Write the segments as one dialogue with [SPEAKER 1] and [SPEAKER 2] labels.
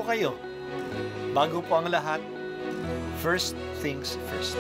[SPEAKER 1] kayo. Bago po ang lahat, first things first.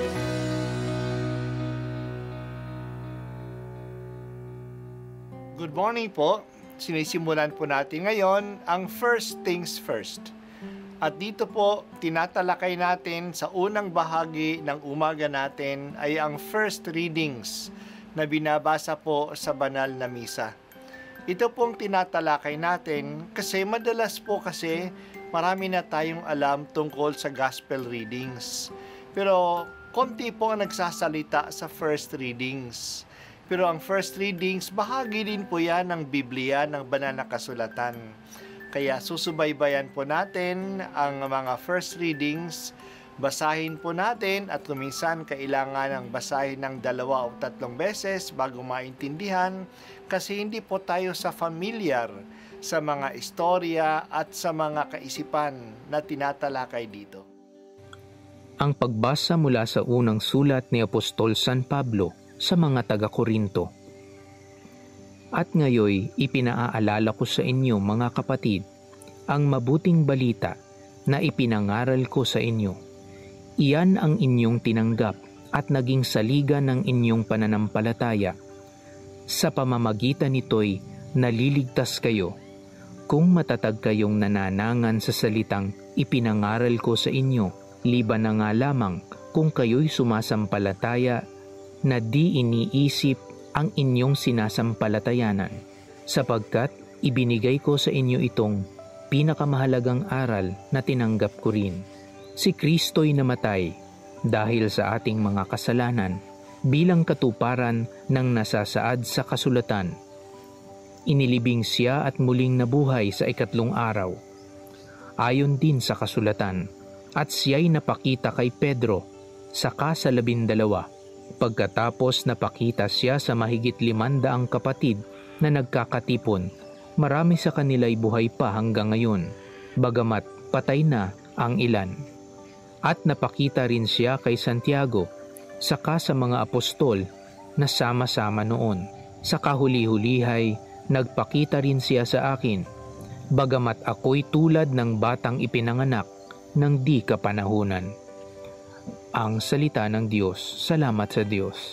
[SPEAKER 1] Good morning po. Sinisimulan po natin ngayon ang first things first. At dito po, tinatalakay natin sa unang bahagi ng umaga natin ay ang first readings na binabasa po sa banal na misa. Ito pong tinatalakay natin kasi madalas po kasi marami na tayong alam tungkol sa gospel readings. Pero konti po ang nagsasalita sa first readings. Pero ang first readings, bahagi din po yan ng Biblia, ng banal na kasulatan. Kaya susubaybayan po natin ang mga first readings, basahin po natin at kuminsan kailangan ng basahin ng 2 o 3 beses bago maintindihan kasi hindi po tayo familiar sa mga istorya at sa mga kaisipan na tinatalakay dito.
[SPEAKER 2] Ang pagbasa mula sa unang sulat ni Apostol San Pablo sa mga taga-Korinto. At ngayoy ipinaaalala ko sa inyo mga kapatid ang mabuting balita na ipinangaral ko sa inyo. Iyan ang inyong tinanggap at naging saligan ng inyong pananampalataya. Sa pamamagitan nito'y naliligtas kayo kung matatag kayong nananangan sa salitang ipinangaral ko sa inyo, liban na nga lamang kung kayo'y sumasampalataya na di iniisip ang inyong sinasampalatayanan, sapagkat ibinigay ko sa inyo itong pinakamahalagang aral na tinanggap ko rin. Si Kristo'y namatay dahil sa ating mga kasalanan bilang katuparan ng nasasaad sa kasulatan. Inilibing siya at muling nabuhay sa 3 araw, ayon din sa kasulatan, at siya'y napakita kay Pedro, saka sa 12. Pagkatapos napakita siya sa mahigit 500 kapatid na nagkakatipon, marami sa kanila'y buhay pa hanggang ngayon, bagamat patay na ang ilan. At napakita rin siya kay Santiago, saka sa mga apostol na sama-sama noon. Sa kahuli-hulihay, nagpakita rin siya sa akin, bagamat ako'y tulad ng batang ipinanganak ng di kapanahunan. Ang salita ng Diyos. Salamat sa Diyos.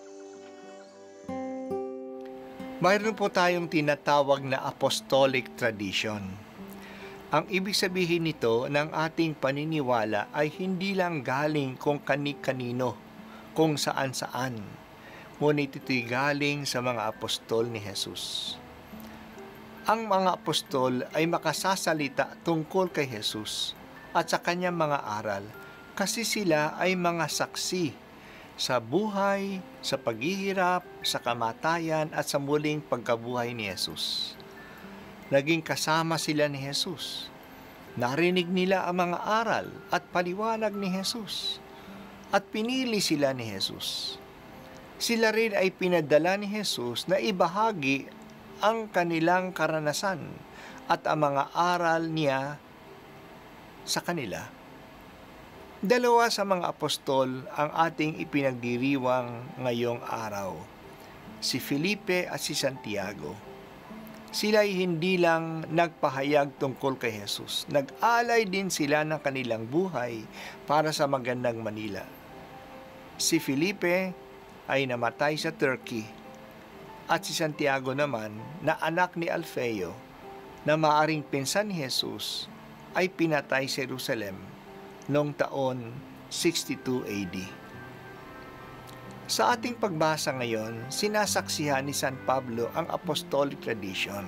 [SPEAKER 1] Mayroon po tayong tinatawag na apostolic tradition. Ang ibig sabihin nito ng ating paniniwala ay hindi lang galing kung kani-kanino, kung saan-saan, ngunit ito'y galing sa mga apostol ni Jesus. Ang mga apostol ay makasasalita tungkol kay Jesus at sa kanyang mga aral, kasi sila ay mga saksi sa buhay, sa paghihirap, sa kamatayan at sa muling pagkabuhay ni Jesus. Naging kasama sila ni Jesus. Narinig nila ang mga aral at paliwanag ni Jesus. At pinili sila ni Jesus. Sila rin ay pinadala ni Jesus na ibahagi ang kanilang karanasan at ang mga aral niya sa kanila. 2 sa mga apostol ang ating ipinagdiriwang ngayong araw, si Felipe at si Santiago. Sila ay hindi lang nagpahayag tungkol kay Jesus, nag-alay din sila ng kanilang buhay para sa magandang Manila. Si Felipe ay namatay sa Turkey at si Santiago naman na anak ni Alfeo na maaring pinsan ni Jesus ay pinatay sa Jerusalem noong taon 62 AD. Sa ating pagbasa ngayon, sinasaksihan ni San Pablo ang apostolic tradition.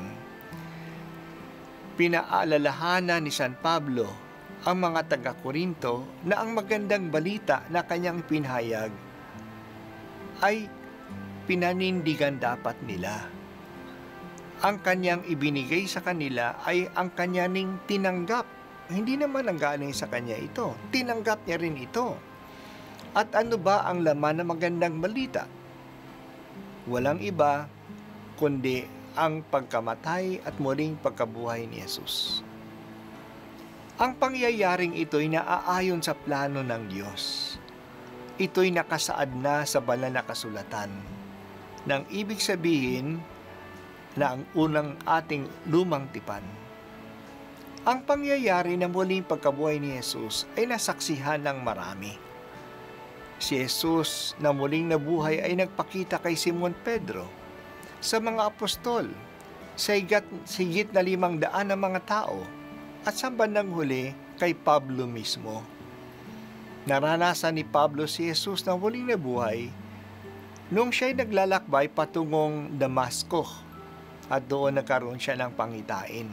[SPEAKER 1] Pinaalalahanan ni San Pablo ang mga taga-Korinto na ang magandang balita na kanyang pinahayag ay pinanindigan dapat nila. Ang kanyang ibinigay sa kanila ay ang kanyaning tinanggap. Hindi naman ang galing sa kanya ito. Tinanggap niya rin ito. At ano ba ang laman ng magandang balita? Walang iba kundi ang pagkamatay at muling pagkabuhay ni Jesus. Ang pangyayaring ito'y naaayon sa plano ng Diyos. Ito'y nakasaad na sa banal na kasulatan. Nang ibig sabihin na ang unang ating lumang tipan. Ang pangyayari na muling pagkabuhay ni Jesus ay nasaksihan ng marami. Si Jesus na muling nabuhay ay nagpakita kay Simon Pedro, sa mga apostol, sa higit na 500 na mga tao, at sa bandang huli kay Pablo mismo. Naranasan ni Pablo si Jesus na muling nabuhay nung siya'y naglalakbay patungong Damasco at doon nagkaroon siya ng pangitain.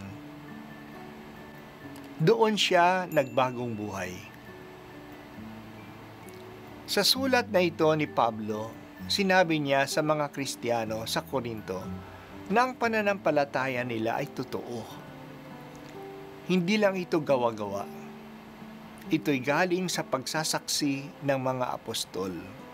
[SPEAKER 1] Doon siya nagbagong buhay. Sa sulat na ito ni Pablo, sinabi niya sa mga Kristiyano sa Korinto na ang pananampalataya nila ay totoo. Hindi lang ito gawa-gawa. Ito'y galing sa pagsasaksi ng mga apostol.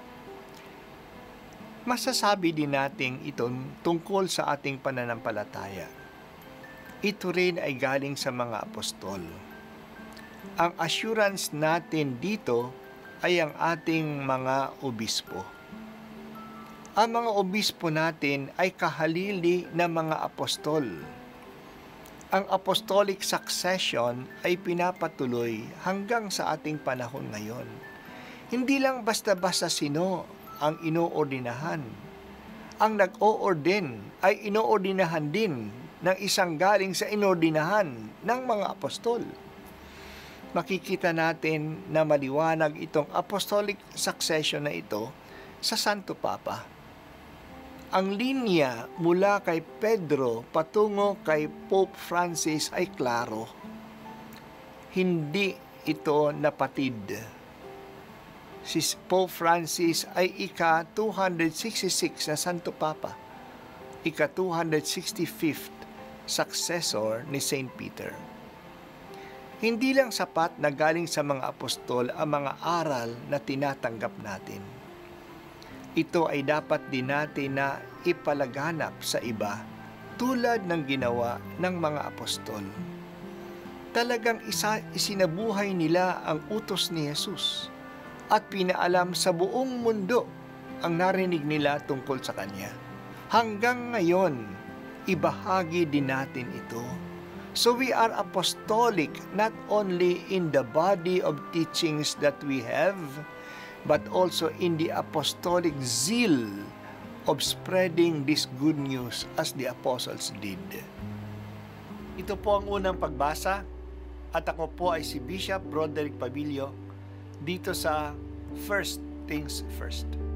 [SPEAKER 1] Masasabi din natin ito tungkol sa ating pananampalataya. Ito rin ay galing sa mga apostol. Ang assurance natin dito ay ang ating mga obispo. Ang mga obispo natin ay kahalili ng mga apostol. Ang apostolic succession ay pinapatuloy hanggang sa ating panahon ngayon. Hindi lang basta-basta sino ang inoordinahan. Ang nag-o-orden ay inoordinahan din ng isang galing sa inordinahan ng mga apostol. Makikita natin na maliwanag itong apostolic succession na ito sa Santo Papa. Ang linya mula kay Pedro patungo kay Pope Francis ay klaro. Hindi ito napatid. Si Pope Francis ay ika-266 na Santo Papa, ika-265th successor ni Saint Peter. Hindi lang sapat na galing sa mga apostol ang mga aral na tinatanggap natin. Ito ay dapat din natin na ipalaganap sa iba tulad ng ginawa ng mga apostol. Talagang isinabuhay nila ang utos ni Jesus at pinaalam sa buong mundo ang narinig nila tungkol sa Kanya. Hanggang ngayon, ibahagi din natin ito. So we are apostolic not only in the body of teachings that we have, but also in the apostolic zeal of spreading this good news as the apostles did. Ito po ang unang pagbasa at ako po ay si Bishop Broderick Pabilio dito sa First Things First.